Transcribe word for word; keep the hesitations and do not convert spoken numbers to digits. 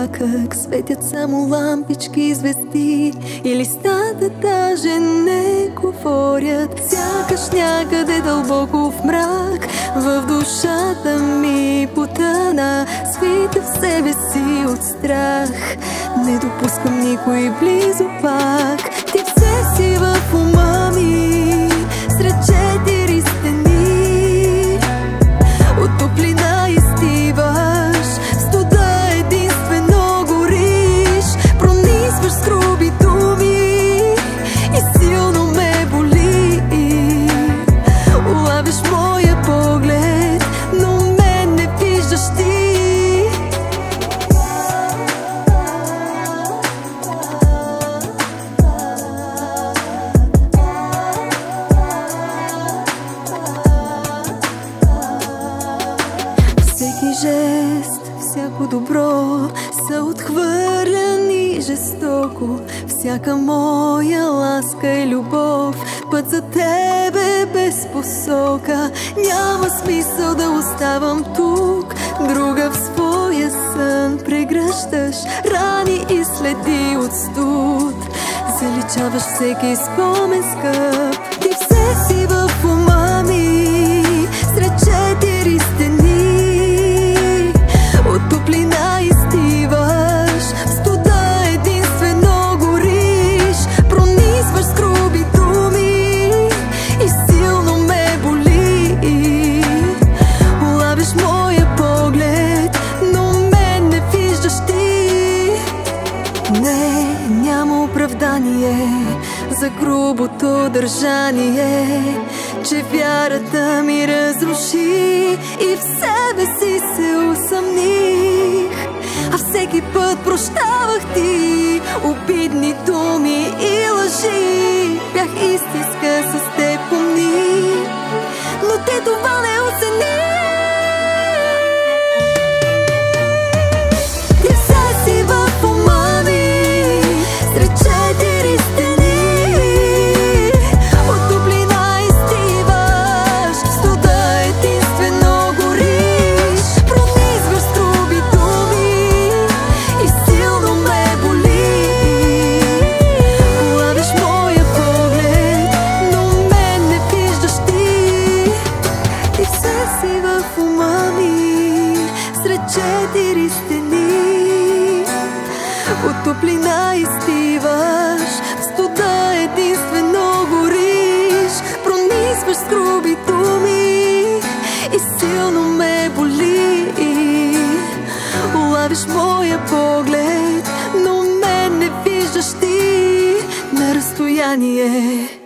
някак светят само лампички и звезди, и листата даже не говорят. Сякаш някъде дълбоко в мрак в душата ми потъна, свита в себе си от страх. Не допускам никой близо пак. Ти все си в ума ми, сред четири стени. От топлина изтиваш, в студа единствено гориш. Пронизваш с груби думи и силно ме боли. Улавиш моя поглед, но мен не виждаш ти. Всеки жест, всяко добро са отхвърляни жестоко. Всяка моя ласка и любов, път за тебе без посока. Няма смисъл да оставам тук, друга в своя сън прегръщаш рани и следи от студ. Заличаваш всеки спомен скъп. Ти все си в ума ми, сред четири стени. От топлина изтиваш, в студа единствено гориш. Пронизваш с груби думи и силно ме боли. Улавиш моя поглед, но мен не виждаш ти. Не, няма оправдание за грубото държание, че вярата ми разруши и в себе си се усъмних. А всеки път прощавах ти обидни думи и лъжи. Бях истинска с теб, помни, но те това не оцени. Ти все си в ума ми, сред четири стени. Четири стени, от топлина изтиваш, в студа единствено гориш. Пронизваш с груби думи и силно ме боли. Улавиш моя поглед, но мен не виждаш ти на разстояние.